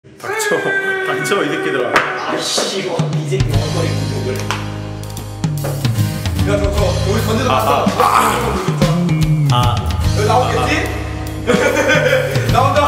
닥쳐 이 새끼들아. 아씨 이거 이 새끼 원거리 공격을. 야 저 우리 건드려 봤어. 여기 나오겠지? 나온다.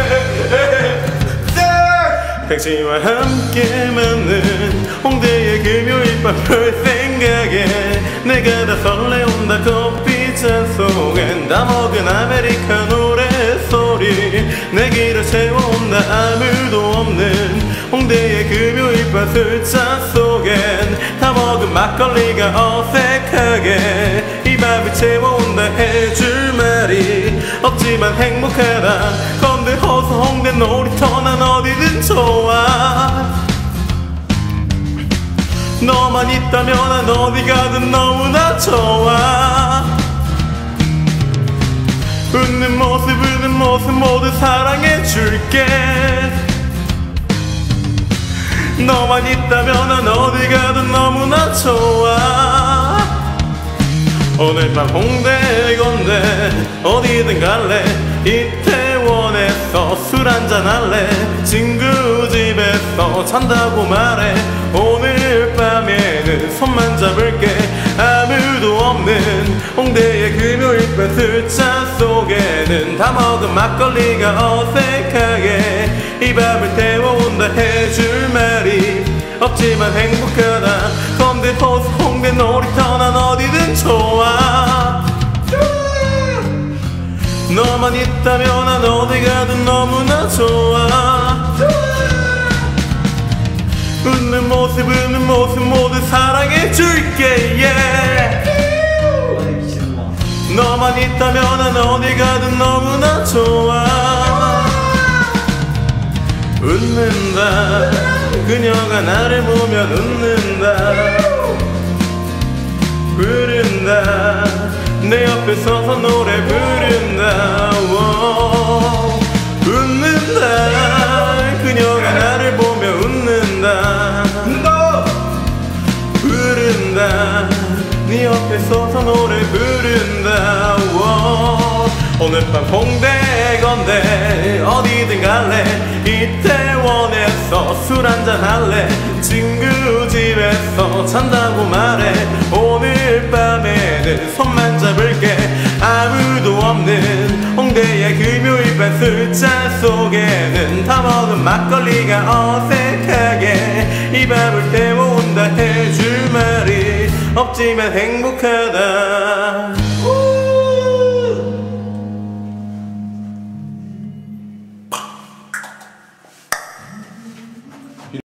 당신과 함께 맞는 홍대의 금요일 밤 볼 생각에 내가 다 설레온다. 커피잔 속엔 다 먹은 아메리카노래 소리 내 길을 채워온다. 아무도 없는 홍대의 금요일 밤 술잔 속엔 다 먹은 막걸리가 어색하게 이 밤을 채워온다. 해줄 말이 없지만 행복하다. 건대 호수 홍대 놀이터 난 어디든 좋아. 너만 있다면 난 어디 가든 너무나 좋아. 웃는 모습 모두 사랑해줄게. 너만 있다면 난 어디 가든 너무나 좋아. 오늘 밤 홍대 건대 어디든 갈래. 이태원에서 술 한잔 할래. 친구 집에서 잔다고 말해. 오늘 밤에는 손만 잡을게. 아무도 없는 홍대의 금요일 밤 술잔 속에는 다 먹은 막걸리가 어색하게 이 밤을 태워온다. 해줄 말이 없지만 행복하다. 건대 호수 홍대 놀이터 난 어디든 좋아. 너만 있다면 난 어디 가든 너무나 좋아. 웃는 모습 모두 사랑해줄게. yeah. 너만 있다면 난 어디 가든 너무나 좋아. 웃는다. 그녀가 나를 보면 웃는다. 부른다. 내 옆에 서서 노래 부른다. 웃는다. 그녀가 나를 보며 웃는다. 부른다. 네 옆에 서서 노래 부른다. 오늘 밤 홍대 건대 어디든 갈래. 이태원에서 술 한잔 할래. 친구 집에서 잔다고 말해. 오늘 밤에는 손만 잡을게. 아무도 없는 홍대의 금요일 밤 술잔 속에는 다 먹은 막걸리가 어색하게 이 밤을 태워온다. 해줄 말이 없지만 행복하다.